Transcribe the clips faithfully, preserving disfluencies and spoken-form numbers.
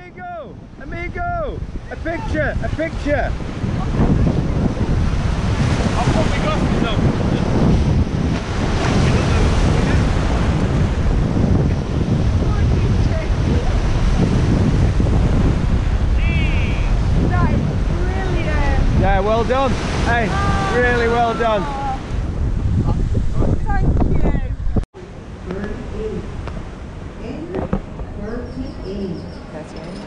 Amigo! Amigo! A picture! A picture! I'll put my glasses on. Yeah, well done. Hey, oh, really well done. Thank you. thirty-eight. thirty-eight. thirty-eight.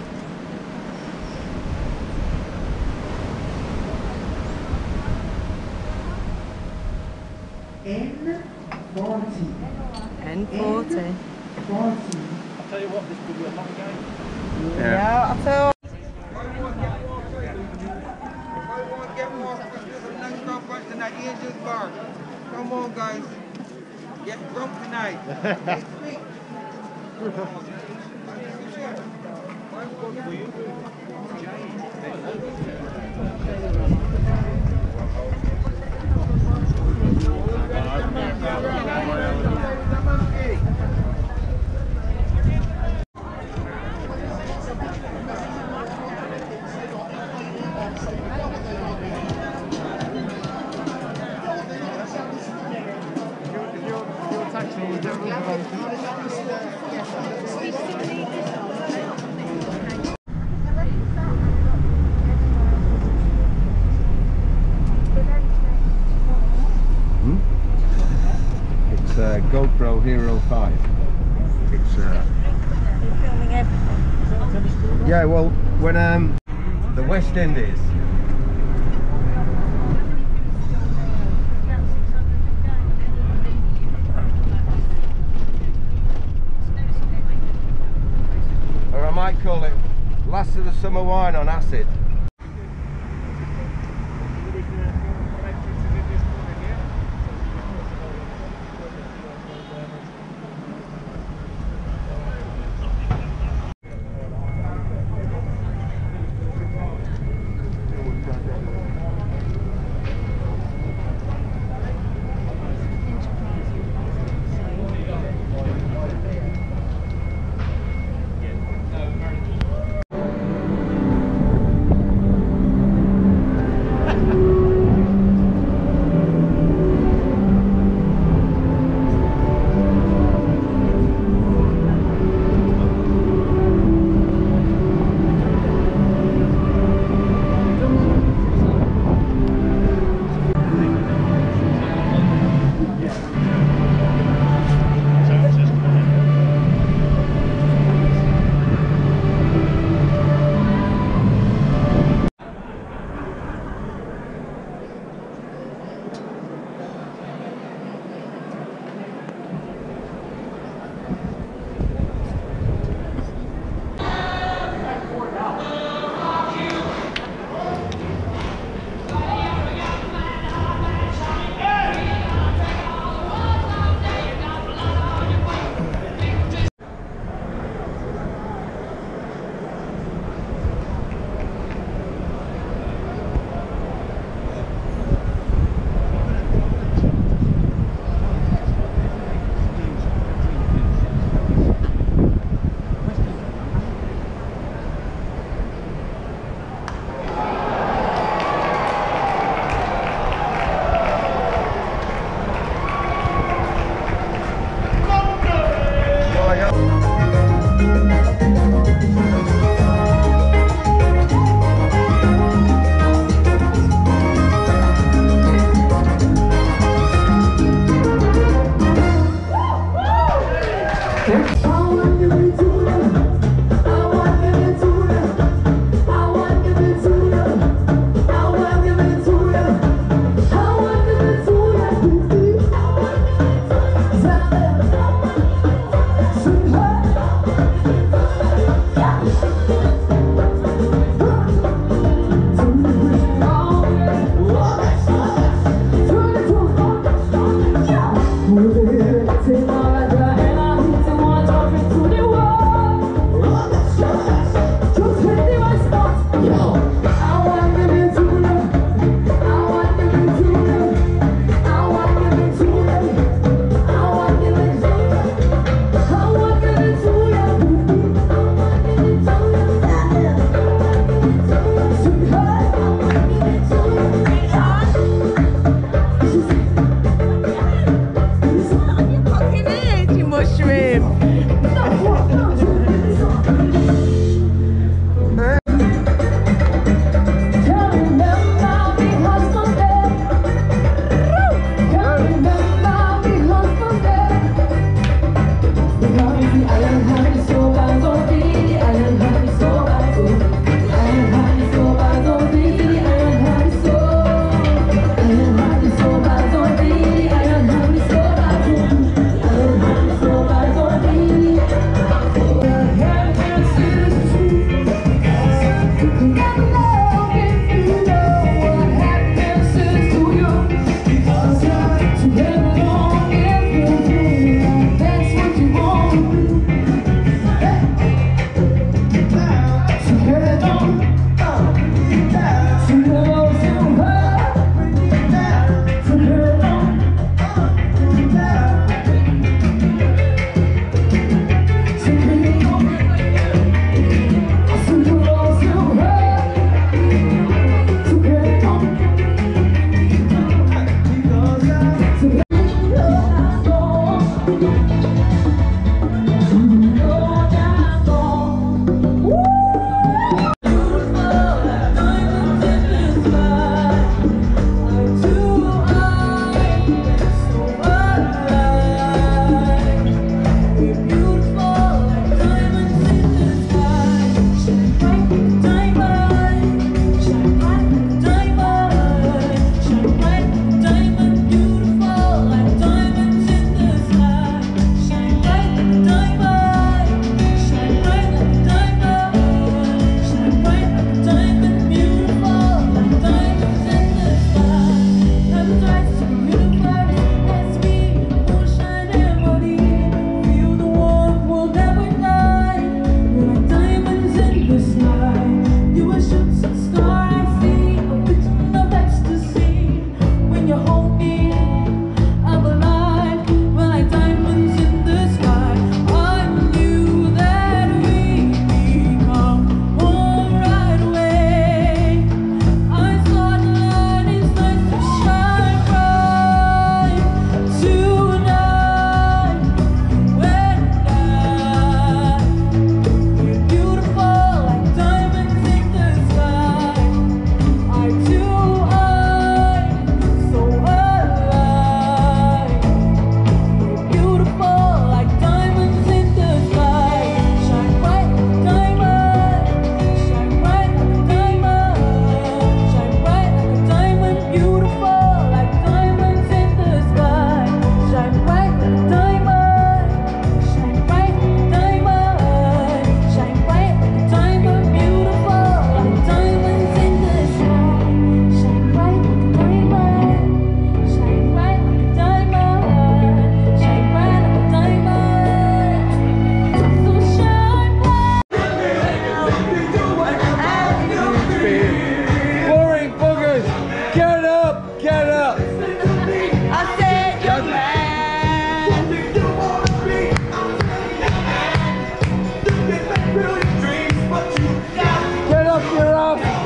N forty. N forty. forty. I'll tell you what, this could be a long game. Yeah, Yeah, I thought. Come on, guys. Get drunk tonight. It's uh, GoPro Hero five. It's uh, Filming everything. yeah, well, when um the West Indies. Or I might call it Last of the Summer Wine on acid.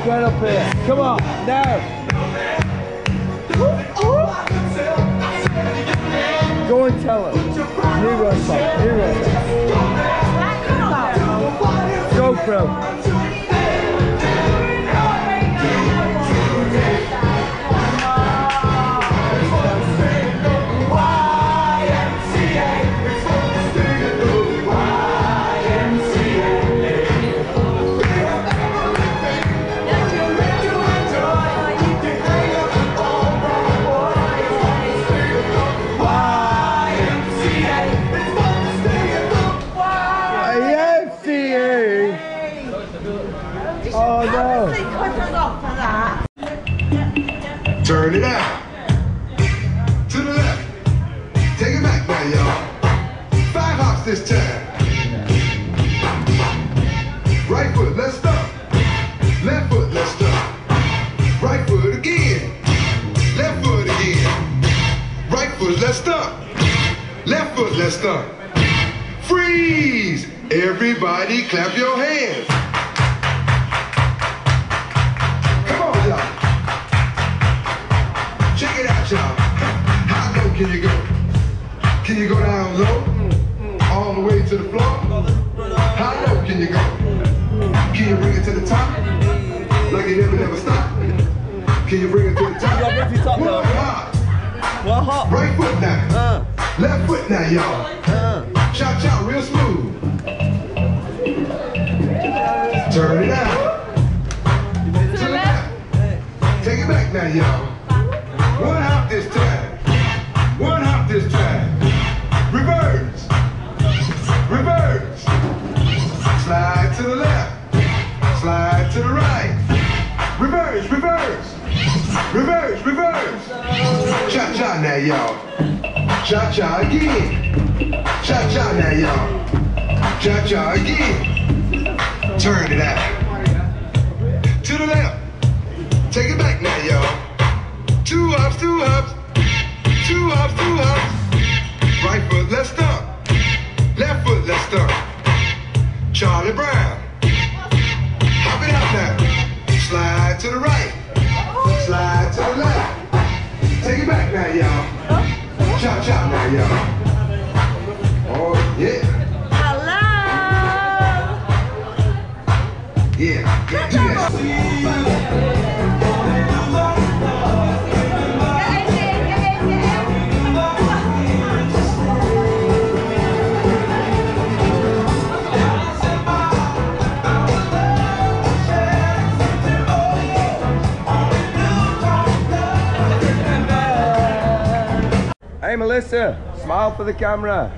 Straight up here. Come on, now. Go and tell her. New road song, new road song. GoPro. Oh no! Turn it out. To the left. Take it back now, y'all. Five hops this time. Right foot, let's stop. Left foot, let's stop. Right foot again. Left foot again. Right foot, let's stop. Left foot, let's stop. Freeze! Everybody clap your hands. Check it out, y'all. How low can you go? Can you go down low? All the way to the floor? How low can you go? Can you bring it to the top? Like you never, never stop? Can you bring it to the top? One hop. One hop. Right foot now. Uh. Left foot now, y'all. Uh. Chop, chop, real smooth. Turn it out. To the left. Take it back now, y'all. One hop this time. One hop this time. Reverse. Reverse. Slide to the left. Slide to the right. Reverse, reverse. Reverse, reverse. Cha-cha now, y'all. Cha-cha again. Cha-cha now, y'all. Cha-cha again. Turn it out. To the left. Take it back now, y'all. Two hops, two hops, two hops, two hops. Right foot, let's stomp. Left foot, let's stomp. Charlie Brown. Hop it out now. Slide to the right. Slide to the left. Take it back now, y'all. Chop, chop now, y'all. Oh, yeah. Hello. Yeah, yeah, do that. Hey Melissa, smile for the camera.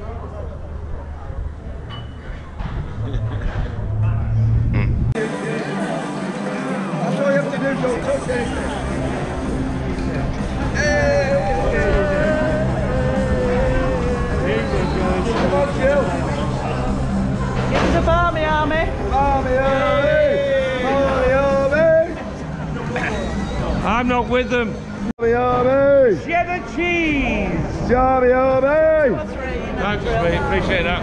That's all you have to do, don't touch anything. Hey! Come on, Gill. Give us a barmy army. Army, army! Army, army! I'm not with them. Army, army! Cheddar cheese. Army, army! Thanks, mate. Appreciate that.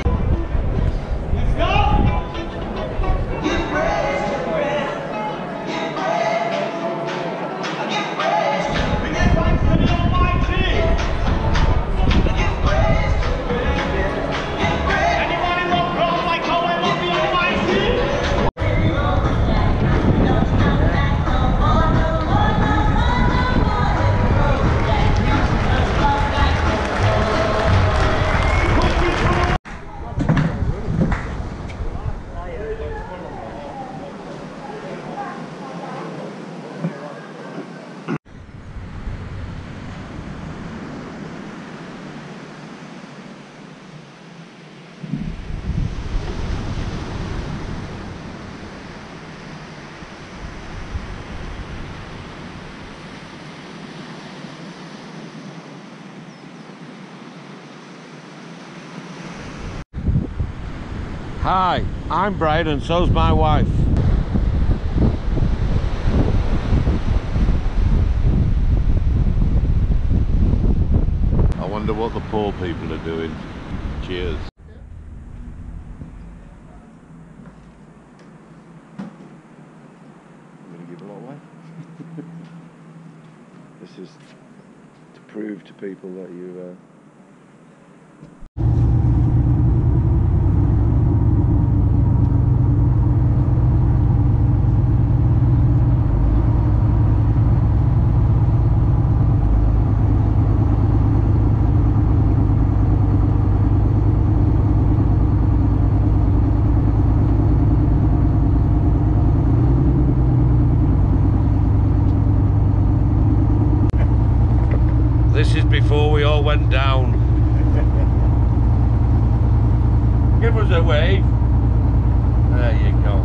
Hi, I'm Brian and so's my wife. I wonder what the poor people are doing. Cheers. is to prove to people that you. Uh, This is before we all went down. Give us a wave. There you go.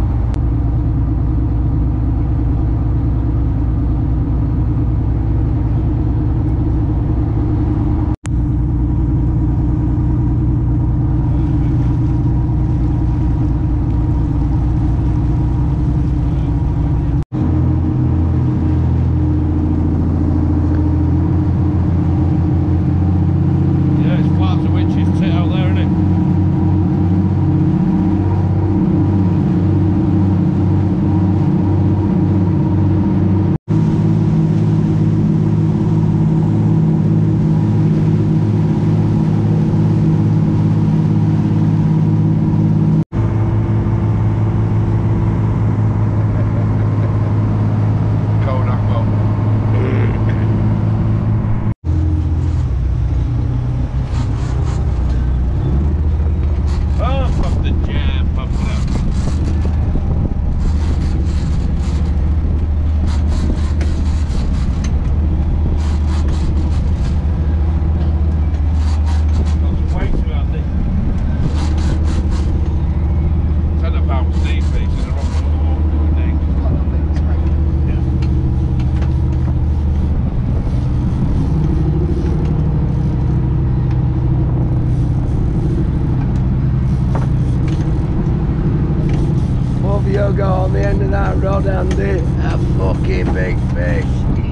You go on the end of that rod, Andy. A fucking big fish.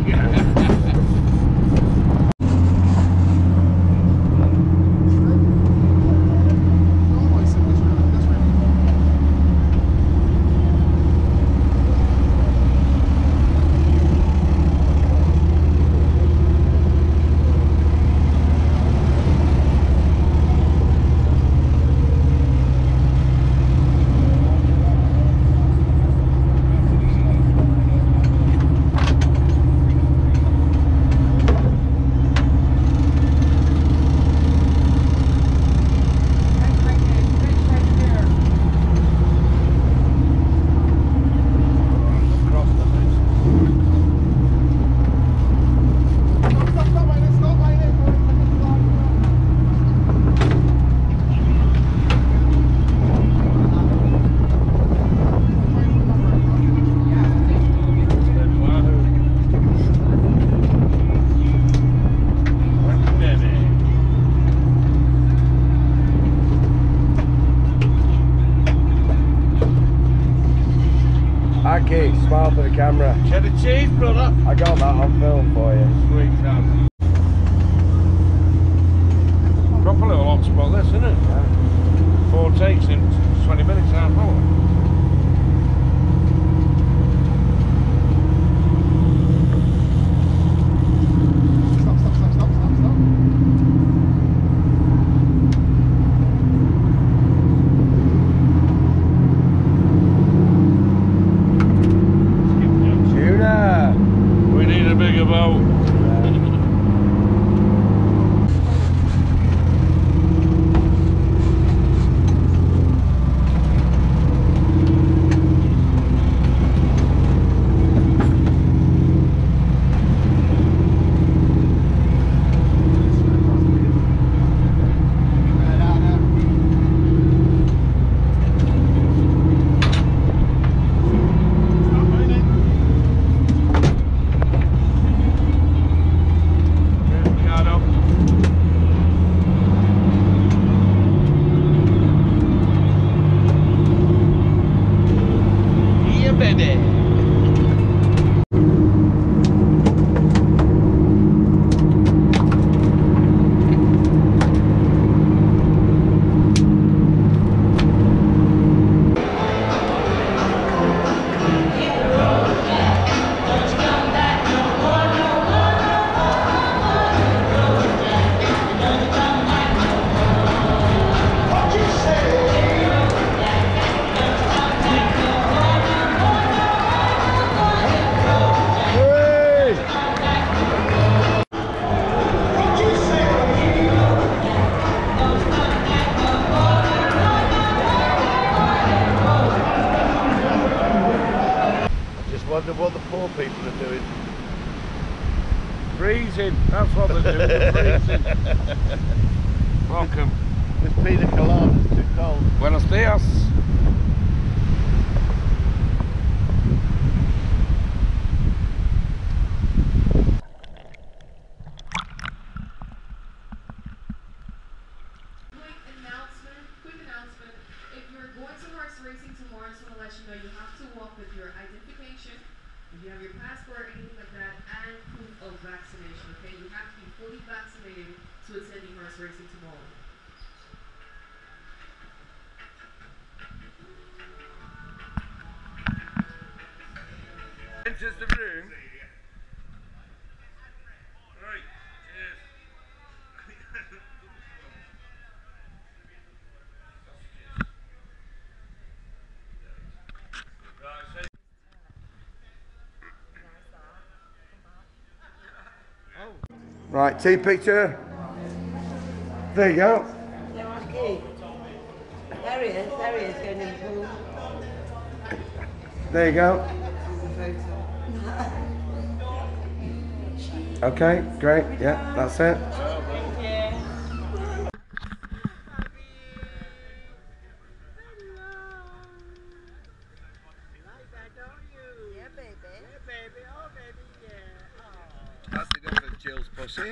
Aki, smile for the camera. Cheddar cheese, brother. I got that on film for you. Sweet as. Proper little hot spot, this, isn't it? Yeah. Four takes in twenty minutes, half hour. We need a bigger boat. of what the poor people are doing. Freezing, that's what they're doing, they're freezing. Welcome. This pina colada's too cold. Buenos dias. Racing tomorrow, I just want to let you know you have to walk with your identification, if you have your passport or anything like that, and proof of vaccination, okay? You have to be fully vaccinated to attend the horse racing tomorrow. Enters the room. Right, cheers. Right, team picture. There you go. There he is, there he is, going in the pool. There you go. Okay, great. Yeah, that's it. That's enough of Gill's pussy.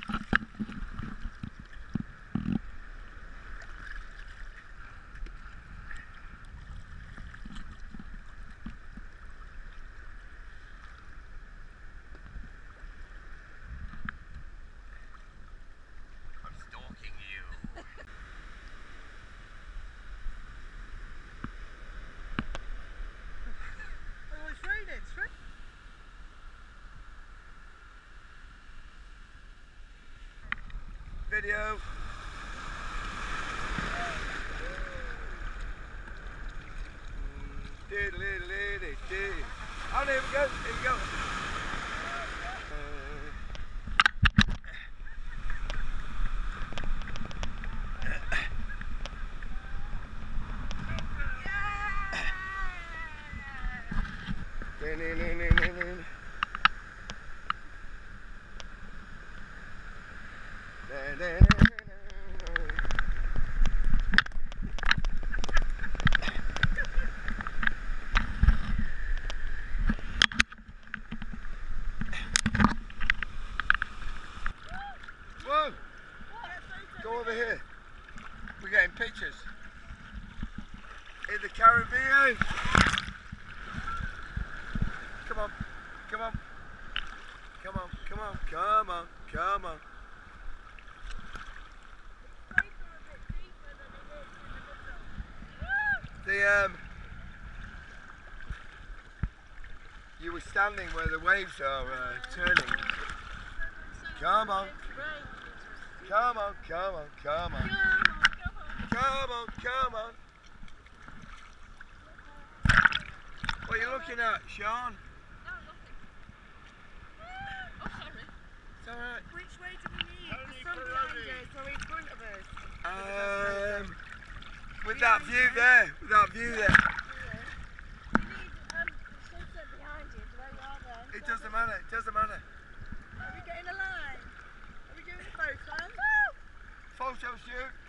I'm stalking you. Oh, it's raining, it's raining. Video. Oh, there we go, there we go. Whoa! Go over here. We're getting pictures. In the Caribbean. Come on, come on. Come on, come on, come on, come on. The um you were standing where the waves are uh, turning. Come on. Come on, come on, come on. Come on, come on. What are you looking at, Sean? It's alright. Which way do we need? The sun behind us or in front of us? Um, with that view there, with that view there. We need um, sunset behind you, where you are then. It doesn't matter, it doesn't matter. Are we getting a line? Are we doing a photo? Photo shoot.